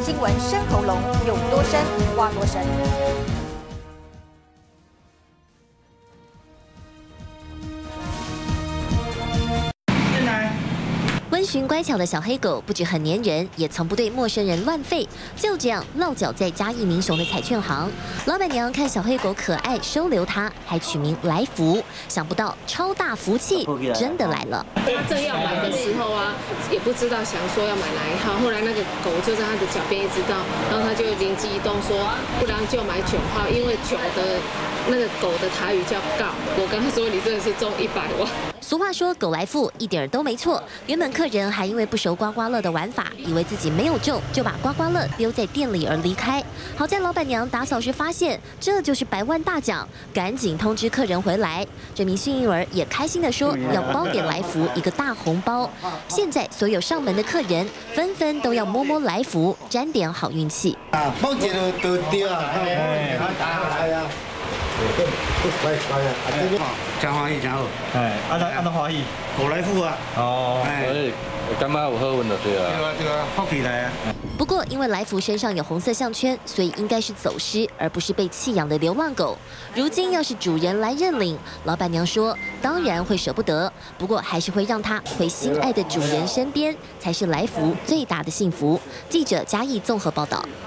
新闻深喉咙，有多深挖多深。 温驯乖巧的小黑狗不止很粘人，也从不对陌生人乱吠，就这样落脚在嘉义民雄的彩券行。老板娘看小黑狗可爱，收留它，还取名来福。想不到超大福气真的来了。 他正要买的时候啊，也不知道想说要买哪一号，后来那个狗就在他的脚边一直到，然后他就灵机一动说，不然就买9号，因为9的那个狗的台语叫告。我跟他说，你真的是中100万。 俗话说狗来富，一点都没错。原本客人还因为不熟刮刮乐的玩法，以为自己没有中，就把刮刮乐丢在店里而离开。好在老板娘打扫时发现这就是100万大奖，赶紧通知客人回来。这名幸运儿也开心地说要包给来福一个大红包。现在所有上门的客人纷纷都要摸摸来福，沾点好运气。 啊，包一个都对啊，哎呀。 真欢喜，真好。 哎，安怎欢喜？ 狗来富啊！ 哦， 哎， 我感觉有好运就对了。 对啊，福气来啊！ 不过，因为来福身上有红色项圈，所以应该是走失，而不是被弃养的流浪狗。如今要是主人来认领，老板娘说当然会舍不得，不过还是会让它回心爱的主人身边，才是来福最大的幸福。记者嘉义综合报道。